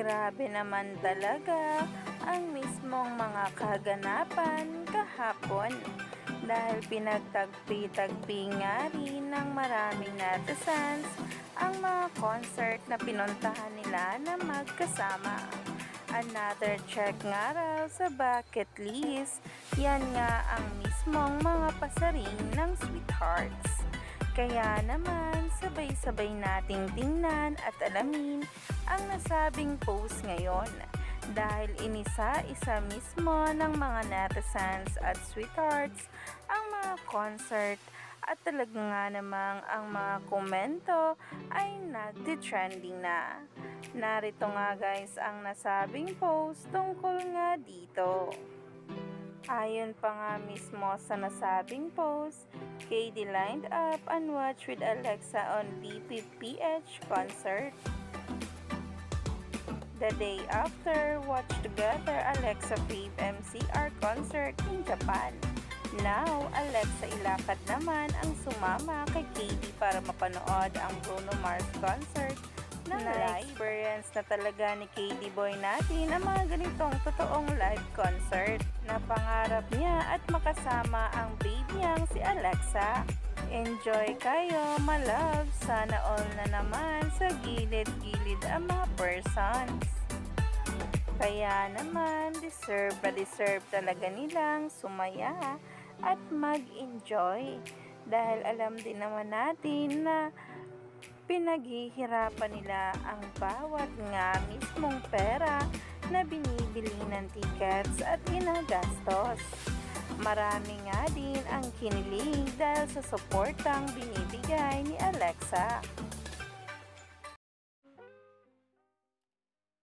Grabe naman talaga ang mismong mga kaganapan kahapon dahil pinagtagpi-tagpi nga rin ng maraming netizens ang mga concert na pinuntahan nila na magkasama. Another check nga raw sa bucket list, yan nga ang mismong mga pasaring ng Sweethearts. Kaya naman, sabay-sabay nating tingnan at alamin ang nasabing post ngayon dahil inisa-isa mismo ng mga netizens at Sweethearts ang mga concert at talaga nga namang ang mga komento ay nagdi-trending na. Narito nga guys ang nasabing post tungkol nga dito. Ayon pa nga mismo sa nasabing post, KD lined up and watch with Alexa on DPPH concert. The day after, watch together Alexa Fave MCR concert in Japan. Now, Alexa ilakad naman ang sumama kay KD para mapanood ang Bruno Mars concert na na-experience na talaga ni KD Boy natin ang mga ganitong totoong live concert na pangarap niya at makasama ang babe niyang si Alexa. Enjoy kayo, my love! Sana all na naman sa gilid-gilid ang mga persons. Kaya naman, deserve talaga nilang sumaya at mag-enjoy dahil alam din naman natin na pinaghihirapan nila ang bawat nga mismong pera na binibili ng tickets at ginagastos. Marami nga din ang kinilig dahil sa suportang binibigay ni Alexa.